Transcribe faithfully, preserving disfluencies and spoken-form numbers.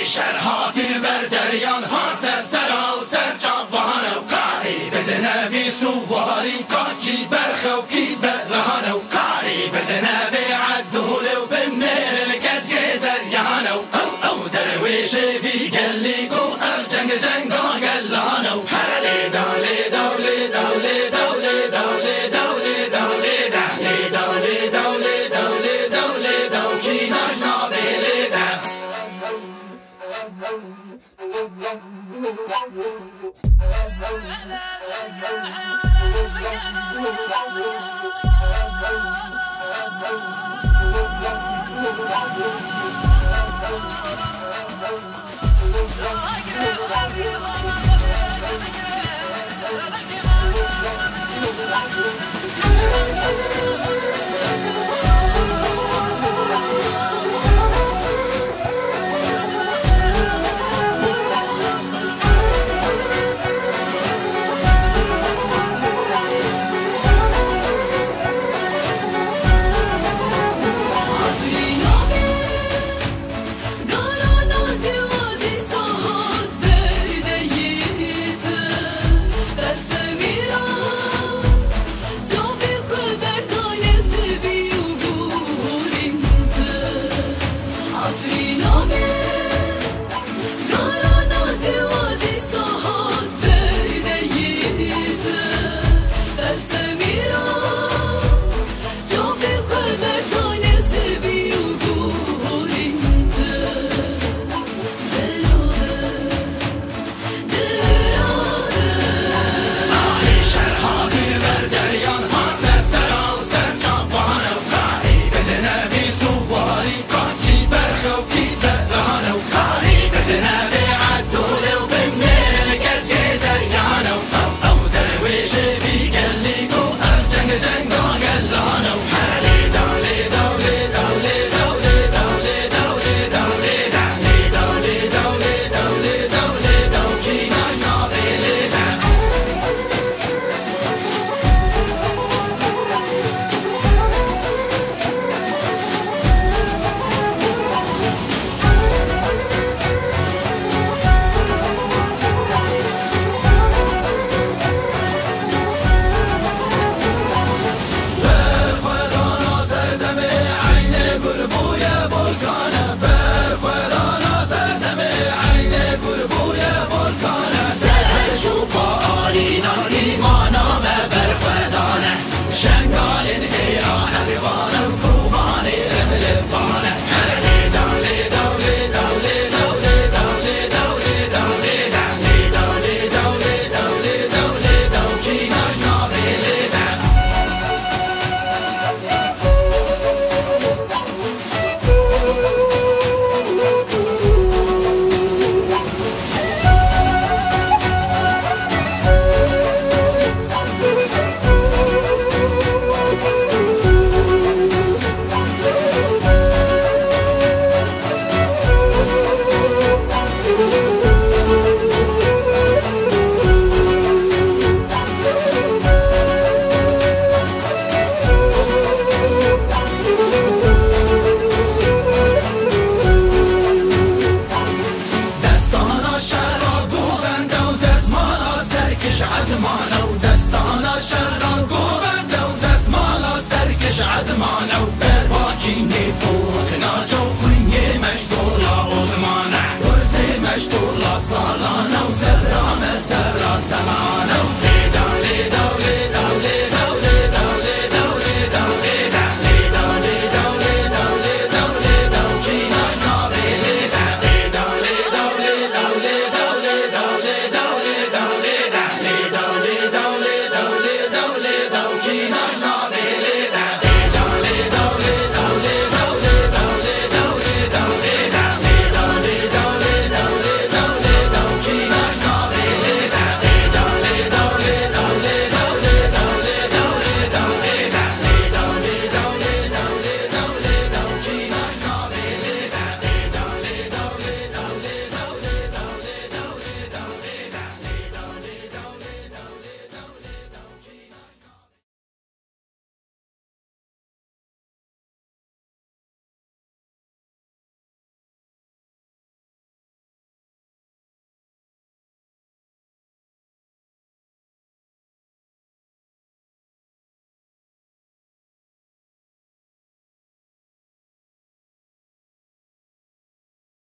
شرهاتی بر دریان ها سر سرا و سر جوان و کاری بدنه بی سواری کاکی برخو کی برهان و کاری بدنه بی عدول و بمیر الکز یزریان و او او درویش بی گلی گو الجنگ جنگ آگلان و هرلی دولی دولی دولی دولی دولی دولی دولی دولی دولی دولی دولی دولی دو کی نشنا بیلی ده Thank you.